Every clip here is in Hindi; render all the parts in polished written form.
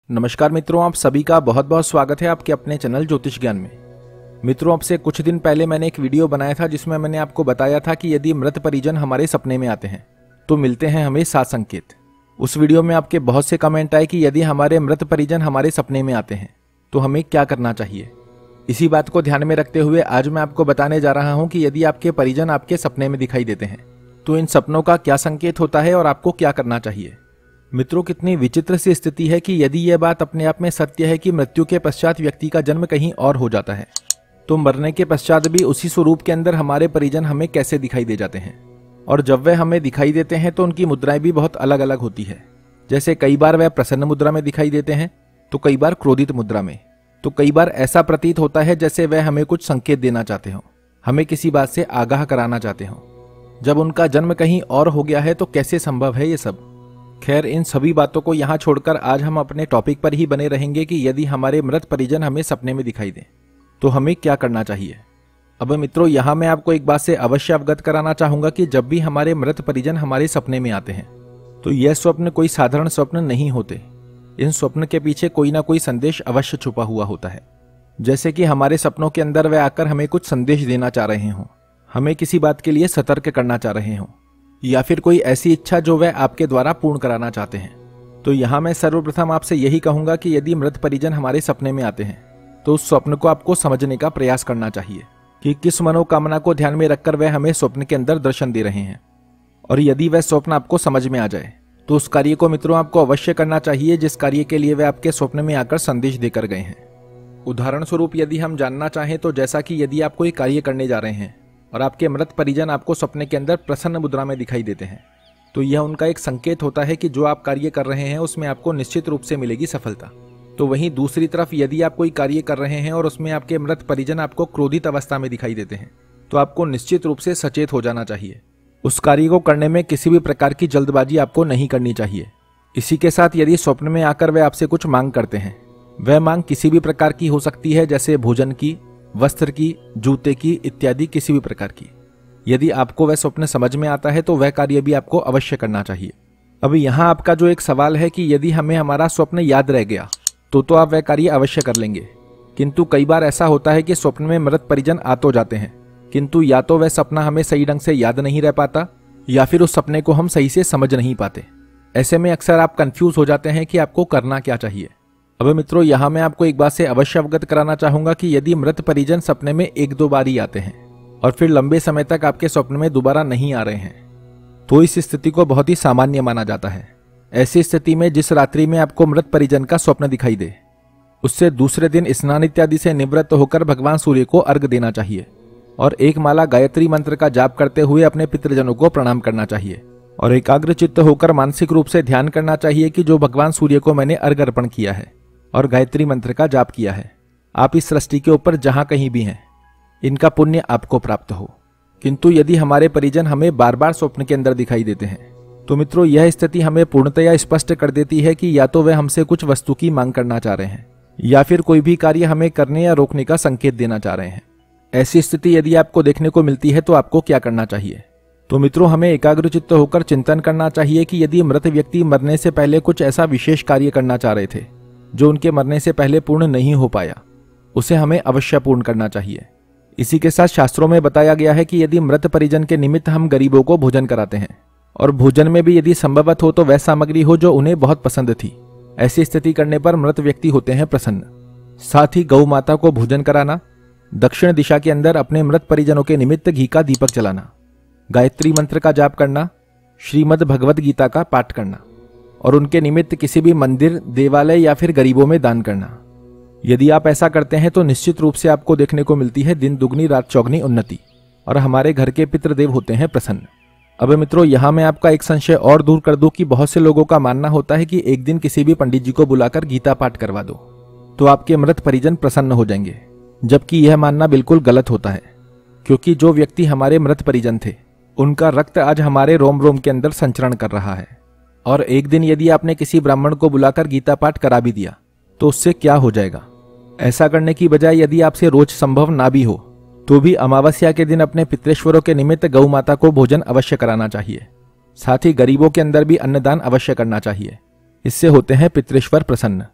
नमस्कार मित्रों, आप सभी का बहुत बहुत स्वागत है आपके अपने चैनल ज्योतिष ज्ञान में। मित्रों, अब से कुछ दिन पहले मैंने एक वीडियो बनाया था जिसमें मैंने आपको बताया था कि यदि मृत परिजन हमारे सपने में आते हैं तो मिलते हैं हमें 7 संकेत। उस वीडियो में आपके बहुत से कमेंट आए कि यदि हमारे मृत परिजन हमारे सपने में आते हैं तो हमें क्या करना चाहिए। इसी बात को ध्यान में रखते हुए आज मैं आपको बताने जा रहा हूँ कि यदि आपके परिजन आपके सपने में दिखाई देते हैं तो इन सपनों का क्या संकेत होता है और आपको क्या करना चाहिए। मित्रों, कितनी विचित्र सी स्थिति है कि यदि यह बात अपने आप में सत्य है कि मृत्यु के पश्चात व्यक्ति का जन्म कहीं और हो जाता है, तो मरने के पश्चात भी उसी स्वरूप के अंदर हमारे परिजन हमें कैसे दिखाई दे जाते हैं। और जब वे हमें दिखाई देते हैं तो उनकी मुद्राएं भी बहुत अलग अलग होती है। जैसे कई बार वह प्रसन्न मुद्रा में दिखाई देते हैं तो कई बार क्रोधित मुद्रा में, तो कई बार ऐसा प्रतीत होता है जैसे वह हमें कुछ संकेत देना चाहते हो, हमें किसी बात से आगाह कराना चाहते हो। जब उनका जन्म कहीं और हो गया है तो कैसे संभव है ये सब। खैर, इन सभी बातों को यहाँ छोड़कर आज हम अपने टॉपिक पर ही बने रहेंगे कि यदि हमारे मृत परिजन हमें सपने में दिखाई दें तो हमें क्या करना चाहिए। अब मित्रों, यहाँ मैं आपको एक बात से अवश्य अवगत कराना चाहूंगा कि जब भी हमारे मृत परिजन हमारे सपने में आते हैं तो यह स्वप्न कोई साधारण स्वप्न नहीं होते। इन स्वप्न के पीछे कोई ना कोई संदेश अवश्य छुपा हुआ होता है। जैसे कि हमारे सपनों के अंदर वे आकर हमें कुछ संदेश देना चाह रहे हों, हमें किसी बात के लिए सतर्क करना चाह रहे हों, या फिर कोई ऐसी इच्छा जो वह आपके द्वारा पूर्ण कराना चाहते हैं। तो यहाँ मैं सर्वप्रथम आपसे यही कहूंगा कि यदि मृत परिजन हमारे सपने में आते हैं तो उस स्वप्न को आपको समझने का प्रयास करना चाहिए कि किस मनोकामना को ध्यान में रखकर वह हमें स्वप्न के अंदर दर्शन दे रहे हैं। और यदि वह स्वप्न आपको समझ में आ जाए तो उस कार्य को मित्रों आपको अवश्य करना चाहिए जिस कार्य के लिए वह आपके स्वप्न में आकर संदेश देकर गए हैं। उदाहरण स्वरूप यदि हम जानना चाहें तो जैसा कि यदि आप कोई कार्य करने जा रहे हैं और आपके मृत परिजन आपको सपने के अंदर प्रसन्न मुद्रा में दिखाई देते हैं तो यह उनका एक संकेत होता है कि जो आप कार्य कर रहे हैं उसमें आपको निश्चित रूप से मिलेगी सफलता। तो वहीं दूसरी तरफ यदि आप कोई कार्य कर रहे हैं और उसमें आपके मृत परिजन आपको क्रोधित अवस्था में दिखाई देते हैं तो आपको निश्चित रूप से सचेत हो जाना चाहिए। उस कार्य को करने में किसी भी प्रकार की जल्दबाजी आपको नहीं करनी चाहिए। इसी के साथ यदि स्वप्न में आकर वे आपसे कुछ मांग करते हैं, वह मांग किसी भी प्रकार की हो सकती है, जैसे भोजन की, वस्त्र की, जूते की इत्यादि किसी भी प्रकार की। यदि आपको वह स्वप्न समझ में आता है तो वह कार्य भी आपको अवश्य करना चाहिए। अब यहाँ आपका जो एक सवाल है कि यदि हमें हमारा स्वप्न याद रह गया तो आप वह कार्य अवश्य कर लेंगे, किंतु कई बार ऐसा होता है कि स्वप्न में मृत परिजन आ तो जाते हैं किंतु या तो वह सपना हमें सही ढंग से याद नहीं रह पाता या फिर उस सपने को हम सही से समझ नहीं पाते। ऐसे में अक्सर आप कंफ्यूज हो जाते हैं कि आपको करना क्या चाहिए। अब मित्रों, यहाँ मैं आपको एक बात से अवश्य अवगत कराना चाहूंगा कि यदि मृत परिजन सपने में 1-2 बार ही आते हैं और फिर लंबे समय तक आपके स्वप्न में दोबारा नहीं आ रहे हैं तो इस स्थिति को बहुत ही सामान्य माना जाता है। ऐसी स्थिति में जिस रात्रि में आपको मृत परिजन का स्वप्न दिखाई दे उससे दूसरे दिन स्नान इत्यादि से निवृत्त होकर भगवान सूर्य को अर्घ्य देना चाहिए और एक माला गायत्री मंत्र का जाप करते हुए अपने पितृजनों को प्रणाम करना चाहिए और एकाग्रचित्त होकर मानसिक रूप से ध्यान करना चाहिए कि जो भगवान सूर्य को मैंने अर्घ्य अर्पण किया है और गायत्री मंत्र का जाप किया है, आप इस सृष्टि के ऊपर जहां कहीं भी हैं इनका पुण्य आपको प्राप्त हो। किंतु यदि हमारे परिजन हमें बार बार स्वप्न के अंदर दिखाई देते हैं तो मित्रों यह स्थिति हमें पूर्णतया स्पष्ट कर देती है कि या तो वे हमसे कुछ वस्तु की मांग करना चाह रहे हैं या फिर कोई भी कार्य हमें करने या रोकने का संकेत देना चाह रहे हैं। ऐसी स्थिति यदि आपको देखने को मिलती है तो आपको क्या करना चाहिए। तो मित्रों, हमें एकाग्रचित्त होकर चिंतन करना चाहिए कि यदि मृत व्यक्ति मरने से पहले कुछ ऐसा विशेष कार्य करना चाह रहे थे जो उनके मरने से पहले पूर्ण नहीं हो पाया, उसे हमें अवश्य पूर्ण करना चाहिए। इसी के साथ शास्त्रों में बताया गया है कि यदि मृत परिजन के निमित्त हम गरीबों को भोजन कराते हैं और भोजन में भी यदि संभवत हो तो वह सामग्री हो जो उन्हें बहुत पसंद थी, ऐसी स्थिति करने पर मृत व्यक्ति होते हैं प्रसन्न। साथ ही गौ माता को भोजन कराना, दक्षिण दिशा के अंदर अपने मृत परिजनों के निमित्त घी का दीपक जलाना, गायत्री मंत्र का जाप करना, श्रीमद् भगवद गीता का पाठ करना और उनके निमित्त किसी भी मंदिर, देवालय या फिर गरीबों में दान करना। यदि आप ऐसा करते हैं तो निश्चित रूप से आपको देखने को मिलती है दिन दुगनी रात चौगनी उन्नति और हमारे घर के पितृदेव होते हैं प्रसन्न। अब मित्रों, यहाँ मैं आपका एक संशय और दूर कर दूं कि बहुत से लोगों का मानना होता है कि एक दिन किसी भी पंडित जी को बुलाकर गीता पाठ करवा दो तो आपके मृत परिजन प्रसन्न हो जाएंगे, जबकि यह मानना बिल्कुल गलत होता है। क्योंकि जो व्यक्ति हमारे मृत परिजन थे उनका रक्त आज हमारे रोम रोम के अंदर संचरण कर रहा है और एक दिन यदि आपने किसी ब्राह्मण को बुलाकर गीता पाठ करा भी दिया तो उससे क्या हो जाएगा। ऐसा करने की बजाय यदि आपसे रोज संभव ना भी हो तो भी अमावस्या के दिन अपने पितृश्वरों के निमित्त गौ माता को भोजन अवश्य कराना चाहिए। साथ ही गरीबों के अंदर भी अन्नदान अवश्य करना चाहिए। इससे होते हैं पितृश्वर प्रसन्न।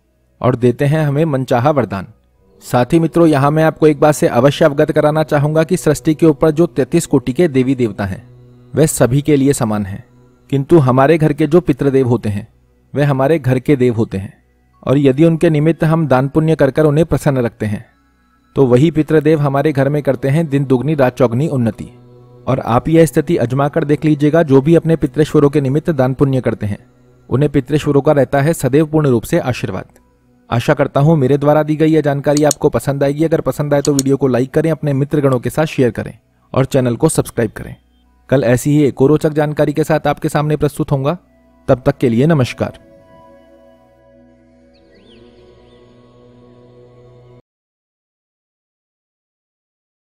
और देते हैं हमें मनचाहा वरदान। साथ ही मित्रों, यहाँ मैं आपको एक बात से अवश्य अवगत कराना चाहूंगा कि सृष्टि के ऊपर जो 33 कोटि के देवी देवता हैं वह सभी के लिए समान हैं, किंतु हमारे घर के जो पितृदेव होते हैं वे हमारे घर के देव होते हैं, और यदि उनके निमित्त हम दान पुण्य कर उन्हें प्रसन्न रखते हैं तो वही पितृदेव हमारे घर में करते हैं दिन दुगनी रात चौगनी उन्नति। और आप यह स्थिति अजमा कर देख लीजिएगा, जो भी अपने पितृश्वरों के निमित्त दान पुण्य करते हैं उन्हें पितृश्वरों का रहता है सदैव पूर्ण रूप से आशीर्वाद। आशा करता हूं मेरे द्वारा दी गई यह जानकारी आपको पसंद आएगी। अगर पसंद आए तो वीडियो को लाइक करें, अपने मित्रगणों के साथ शेयर करें और चैनल को सब्सक्राइब करें। कल ऐसी ही एक और रोचक जानकारी के साथ आपके सामने प्रस्तुत होऊंगा। तब तक के लिए नमस्कार।